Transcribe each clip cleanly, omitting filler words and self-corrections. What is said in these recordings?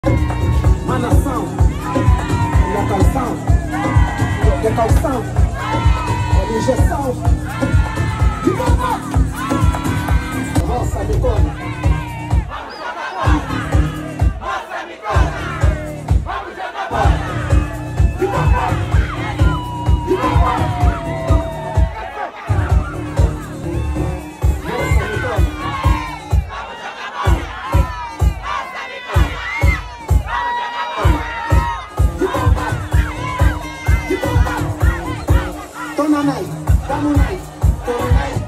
Manação, minha calção, de calção, de injeção, de bomba, roça bicona. Roça bicona, vamos jogar bola. De bomba, de bomba, roça bicona. Tona night, damo night, tona night,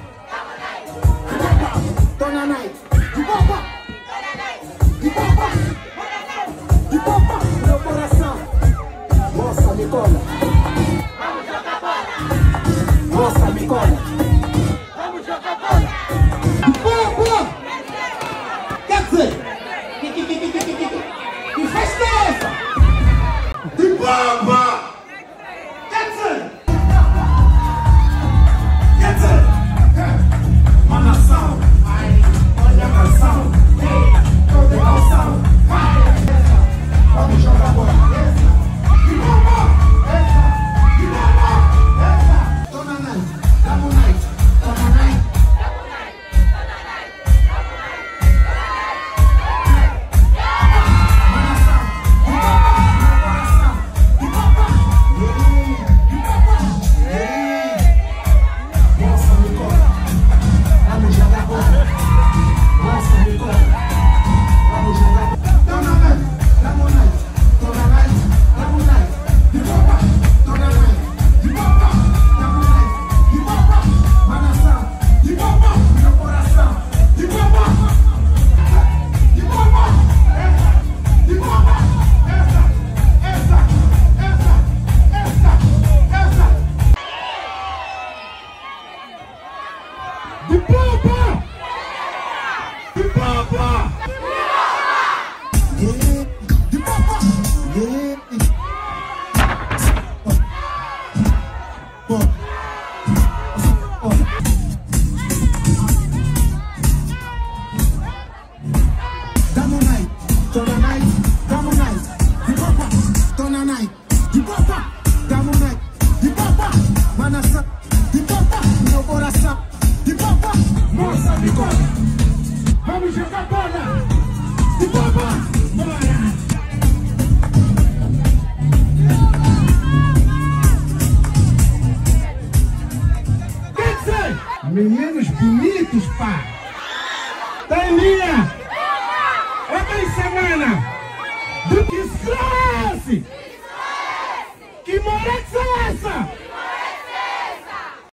tona night, de bomba, de bomba, de bomba, meu coração, moça me cola, Vamos jogar bola. moça me cola, Vamos jogar bola. de bomba, quer dizer, que festa é essa? De bomba, quer dizer. Manação, olha a canção, toda calção, vamos jogar bola. De bomba, de bomba, tona night, damo night, tona night, manação, de bomba, de bomba, moça me cola. Vamos jogar bola, nossa me cola, vamos jogar bola. Tona night, damo night, tona night, damo night, de bomba, tona night, de bomba, damo night, de bomba, manação, de bomba, meu coração, de bomba, de bomba, de bomba, essa, de bomba! De bomba! Yeah, de bomba! Yeah. Damo night, tona night, damo night, de bomba, tona night, de bomba, damo night, de bomba, manação, de bomba, meu coração, de bomba, moça me cola, vamos jogar bola, de bomba, bora! Quer dizer, meninos bonitos, pá! Tem linha! Outra semana! Do que escreve! Que moleque é essa?